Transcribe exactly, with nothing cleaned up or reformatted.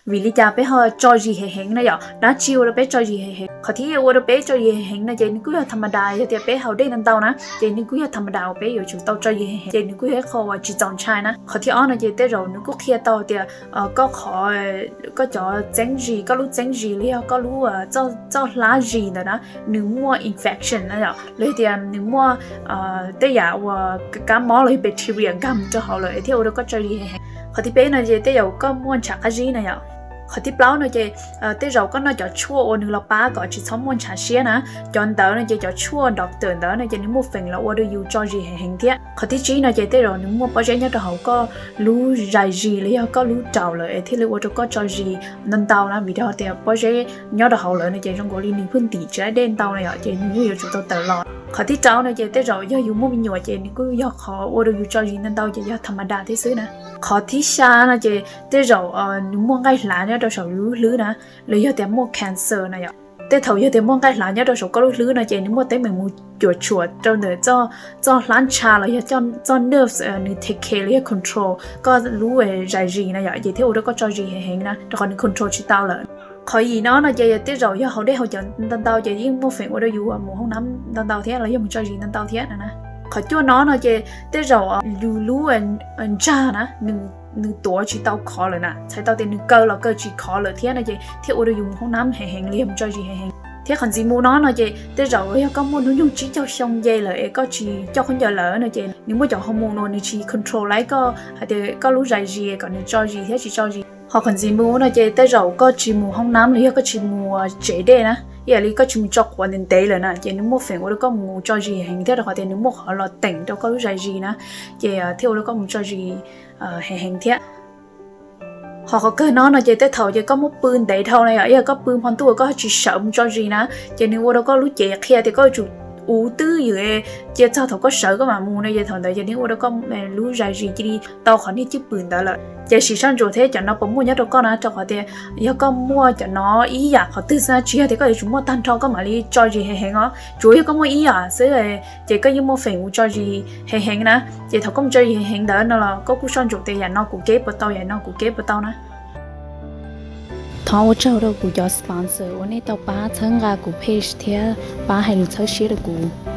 vì lý do bé họ cho gì hệ hình này vậy đã chiều rồi bé cho gì hệ hình họ thì ở đó bé cho gì hệ hình này vậy cứ là thầm đà thì bé họ đây nên tao nè vậy nên cứ là thầm đà bé yêu chủ tao cho gì hệ hình vậy nên cứ là họ chỉ chọn trai nè họ thì ở này vậy tới rồi nó cứ kia tao thì có họ có cho tránh gì có lúc tránh gì liền có lúc cho cho lá gì nữa đó nếu mua infection này vậy lấy thì nếu mua tới giờ cái món lấy bacteria găm cho họเลยที่เราก็จะรีให้เขาที่เป็นอะไรเดี๋ยวก็ม้วนฉากอะไรนะอย่างเขาที่เปล่าเนี่ยเดี๋ยวก็น่าจะชั่ววันนึงเราป้าก็จะชอบม้วนฉากเสียนะจนเดี๋ยวเนี่ยจะชั่วดอกเตือนเดี๋ยวเนี่ยจะนึกว่าฝิ่งแล้วว่าเราอยู่จอรีให้เห็นเที่ยเขาที่จีเนี่ยเดี๋ยวนึกว่าพอใจเนี่ยเขาก็รู้ใจจีเลยก็รู้เจ้าเลยที่เราว่าเราก็จอรีนั่นเตานะวิดีโอเดี๋ยวพอใจเนี่ยเขาเลยเนี่ยจะต้องก็รีนึกพื้นที่จะเด่นเตาเนี่ยจะนึกว่าอยู่ตัวตลอดเขาที่เจ้าเนี่ยเดี๋ยวย่ออยู่มุ่งอยู่เจนี่ก็ย่อเขาว่าเราอยู่จอรีนั่นเตาจะย่อธรรมดาที่ซื้อนะเขาที่ชานะเจเดี๋ยวเอ่อนึกว่าไงหลานเนี่ยเราชอบรู้ลื้อนะเลยย่อแต่มั่วแคนเซอร์นะย่อแต่ถ้าย่อแต่มั่วไงหลานเนี่ยเราชอบก็รู้ลื้อนะเจนึกว่าแต่เหมือนมูจวดจวดจนเดี๋ยวเจ้าเจ้าหลานชาเลยย่อเจ้าเจ้า nerves เอ่อนี่ take care เลย control ก็รู้เออใจจีนะย่อเจที่เราก็จอจีเฮงๆนะแต่คนนี้ control ชิตาเลยkhỏi gì nó là giờ tiết rồi giờ họ để họ chọn tân tàu giờ những một phần ở đây dù một hôm năm tân tàu thế là dùng cho gì tân tàu thế này nè khỏi cho nó là giờ tiết rồi lú lú anh anh cha nè nương nương tổ chỉ tàu khó rồi nè sai tàu tiền nương cơ là cơ chỉ khó rồi thế này giờ thế ở đây dùng hôm năm hè hẹn liềm cho gì hè hẹn thế còn gì mua nó là giờ tiết rồi có mua nó dùng chỉ cho xong dây lại có chỉ cho không giờ lỡ nữa giờ nếu mua cho không mua nó chỉ control lấy có hay có lú dài gì còn cho gì thế chỉ cho gì họ còn gì mua nó chơi tới rồi có chỉ mua không nắm lý có chỉ mua chế đây nè giờ lý có chỉ mua chọc qua đến tệ rồi nè giờ nếu mua phèn của nó có mua cho gì hình thế là họ tiền nếu mua họ là tỉnh đâu có cái gì nè giờ theo nó có mua cho gì hình hình thế họ có cái nó là chơi tới thầu giờ có một pươn tệ thầu này giờ có pươn hoàn tu có chỉ sợ mua cho gì nè giờ nếu mua đâu có lú chế kia thì có chủ ủ tư gì vậy giờ sao thầu có sợ có mà mua này giờ thằng đấy giờ nếu mua đâu có lú dài gì chỉ đi tao khỏi đi chụp pươn đó là giờ chỉ sang rồi thế cho nó bấm mua nhớ đâu con á cho họ thì giờ con mua cho nó ý à họ tự ra chia thì có thể chúng mua tan thau có mà đi cho gì hẹn hẹn á chủ yếu có mua ý à sẽ là chỉ có những mua phèn cho gì hẹn hẹn nè chỉ thầu không cho gì hẹn hẹn đó nó là có cú sang rồi thì giờ nó cũng kế bớt tao giờ nó cũng kế bớt tao nè thằng ở chỗ đâu cũng cho sponsor,วันนี้tao ba tháng ra cũng page thế ba hay là sáu share được cũng